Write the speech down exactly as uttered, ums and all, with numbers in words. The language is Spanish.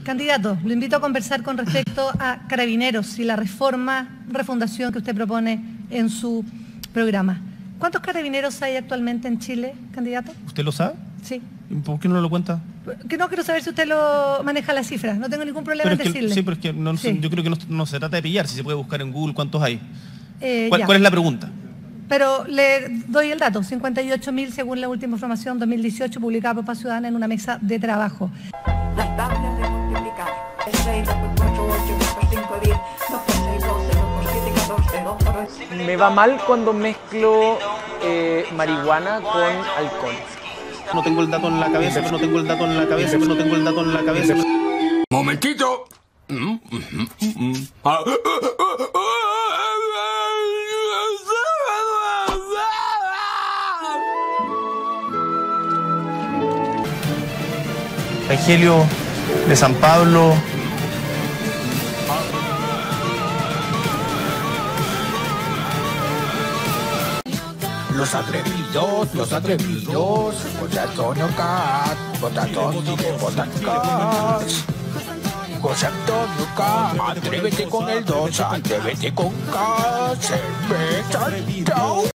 Candidato, lo invito a conversar con respecto a Carabineros y la reforma, refundación que usted propone en su programa. ¿Cuántos carabineros hay actualmente en Chile, candidato? ¿Usted lo sabe? Sí. ¿Por qué no lo cuenta? Que no quiero saber si usted lo maneja la cifra, no tengo ningún problema en que, decirle. Sí, pero es que no, sí. yo creo que no, no se trata de pillar, si se puede buscar en Google cuántos hay. Eh, ¿Cuál, ¿Cuál es la pregunta? Pero le doy el dato, cincuenta y ocho mil según la última información dos mil dieciocho publicada por Paz Ciudadana en una mesa de trabajo. Las tablas de multiplicar. seis, dos por cuatro, ocho, dos por cinco, diez, dos por seis, doce, dos por siete, catorce, dos por ocho. Me va mal cuando mezclo eh, marihuana con alcohol. No tengo el dato en la cabeza, pero no tengo el dato en la cabeza, pero no tengo el dato en la cabeza. ¡Momentito! Evangelio de San Pablo. Los atrevidos, los atrevidos, José Antonio Cat, Botatón tiene Botatcas. José Antonio Cat, atrévete con el dos, atrévete con Cat, cerveza, chao.